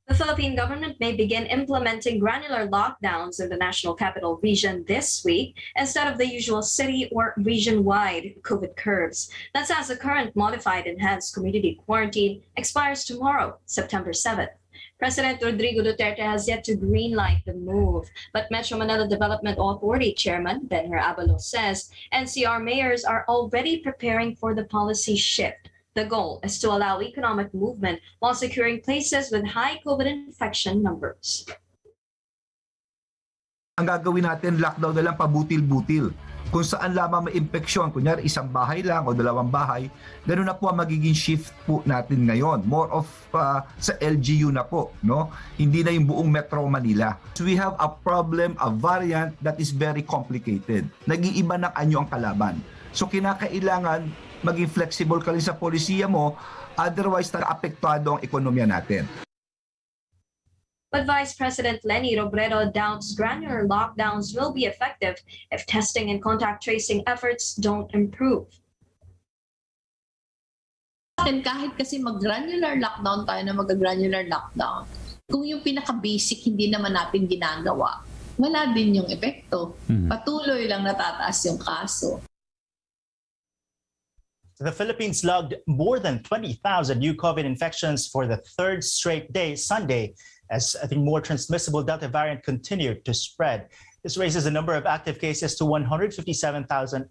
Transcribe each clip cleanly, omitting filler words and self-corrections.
The Philippine government may begin implementing granular lockdowns in the National Capital Region this week instead of the usual city or region-wide COVID curves. That's as the current modified enhanced community quarantine expires tomorrow, September 7th. President Rodrigo Duterte has yet to greenlight the move, but Metro Manila Development Authority Chairman Benher Abalos says NCR mayors are already preparing for the policy shift. The goal is to allow economic movement while securing places with high COVID infection numbers. Ang gagawin natin, lockdown na lang pabutil-butil. Kung saan lamang may infeksyon, kunyari isang bahay lang o dalawang bahay, ganoon na po ang magiging shift po natin ngayon. More of sa LGU na po, no? Hindi na yung buong Metro Manila. So we have a problem, a variant that is very complicated. Nag-iiba ng anyo ang kalaban. So kinakailangan maging flexible ka rin sa polisiya mo, otherwise apektado ang ekonomiya natin. But Vice President Leni Robredo doubts granular lockdowns will be effective if testing and contact tracing efforts don't improve. Kahit kasi mag-granular lockdown tayo na mag-granular lockdown, kung yung pinaka-basic hindi naman natin ginagawa, wala din yung epekto. Patuloy lang natataas yung kaso. The Philippines logged more than 20,000 new COVID infections for the third straight day, Sunday, as the more transmissible Delta variant continued to spread. This raises the number of active cases to 157,438.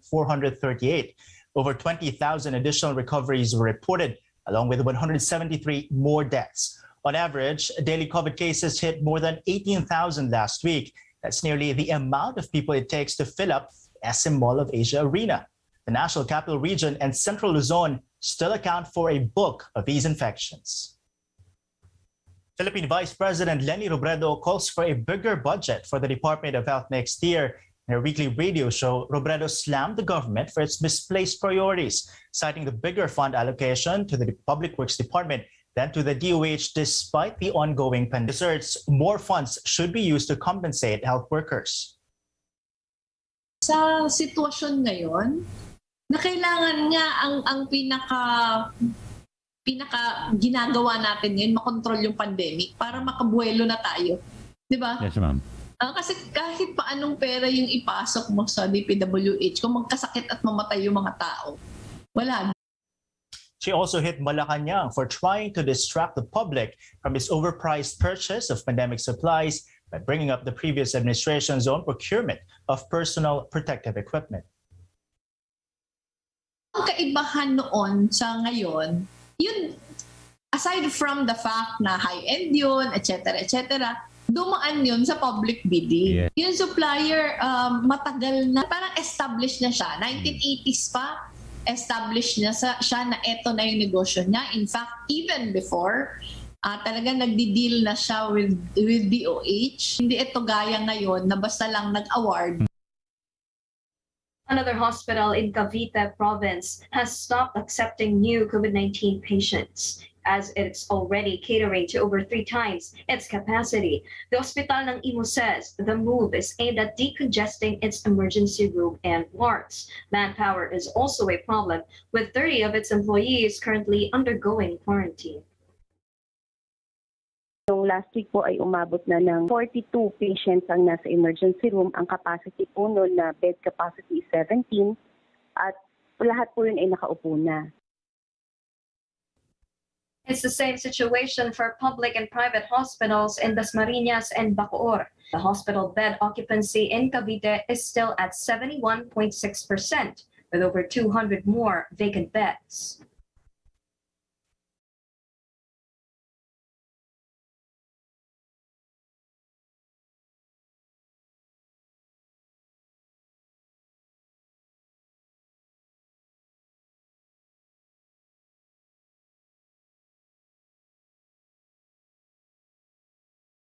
Over 20,000 additional recoveries were reported, along with 173 more deaths. On average, daily COVID cases hit more than 18,000 last week. That's nearly the amount of people it takes to fill up SM Mall of Asia Arena. The National Capital Region and Central Luzon still account for a bulk of these infections. Philippine Vice President Leni Robredo calls for a bigger budget for the Department of Health next year. In a weekly radio show, Robredo slammed the government for its misplaced priorities, citing the bigger fund allocation to the Public Works Department than to the DOH despite the ongoing pandemic. Asserts more funds should be used to compensate health workers. Sa sitwasyon ngayon, na kailangan nga ang pinaka ginagawa natin ngayon, makontrol yung pandemic para makabuelo na tayo. Di ba? Yes, ma'am. Kasi kahit pa anong pera yung ipasok mo sa DPWH, kung magkasakit at mamatay yung mga tao, wala. She also hit Malacanang for trying to distract the public from its overpriced purchase of pandemic supplies by bringing up the previous administration's own procurement of personal protective equipment. Ang kaibahan noon sa ngayon, yun, aside from the fact na high-end yun, etc., dumaan yun sa public bidding. Yeah. Yung supplier, matagal na, parang established na siya. 1980s pa, established na siya na eto na yung negosyo niya. In fact, even before, talagang nagdi-deal na siya with DOH. Hindi ito gaya ngayon na basta lang nag-award. Another hospital in Cavite province has stopped accepting new COVID-19 patients as it's already catering to over 3 times its capacity. The hospital ng Imo says the move is aimed at decongesting its emergency room and wards. Manpower is also a problem, with 30 of its employees currently undergoing quarantine. Noong last week po ay umabot na ng 42 patients ang nasa emergency room. Ang capacity po noon na bed capacity is 17 at lahat po yun ay nakaupo na. It's the same situation for public and private hospitals in Dasmariñas and Bacoor. The hospital bed occupancy in Cavite is still at 71.6%, with over 200 more vacant beds.